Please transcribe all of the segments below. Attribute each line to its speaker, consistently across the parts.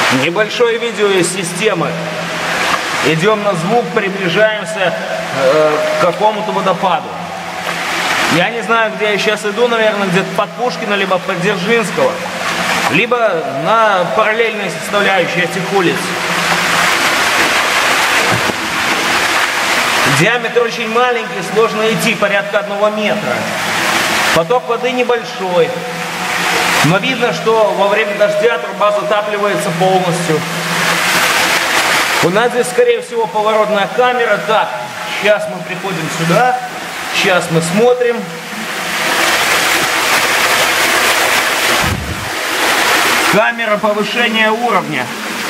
Speaker 1: Небольшое видео из системы. Идем на звук, приближаемся к какому-то водопаду. Я не знаю, где я сейчас иду, наверное, где-то под Пушкина, либо под Дзержинского, либо на параллельной составляющей этих улиц. Диаметр очень маленький, сложно идти, порядка 1 метра. Поток воды небольшой, но видно, что во время дождя труба затапливается полностью. У нас здесь, скорее всего, поворотная камера. Так, сейчас мы приходим сюда, сейчас мы смотрим. Камера повышения уровня.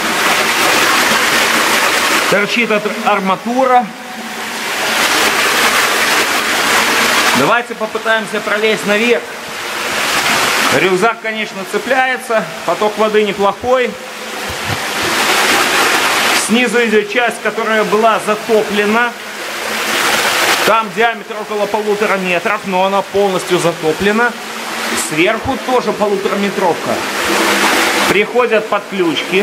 Speaker 1: Торчит арматура. Давайте попытаемся пролезть наверх. Рюкзак, конечно, цепляется. Поток воды неплохой. Снизу идет часть, которая была затоплена. Там диаметр около 1,5 метров, но она полностью затоплена. Сверху тоже 1,5-метровка. Приходят подключки.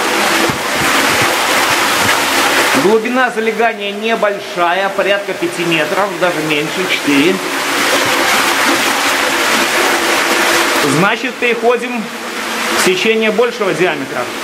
Speaker 1: Глубина залегания небольшая, порядка 5 метров, даже меньше, 4. Значит, переходим в сечение большего диаметра.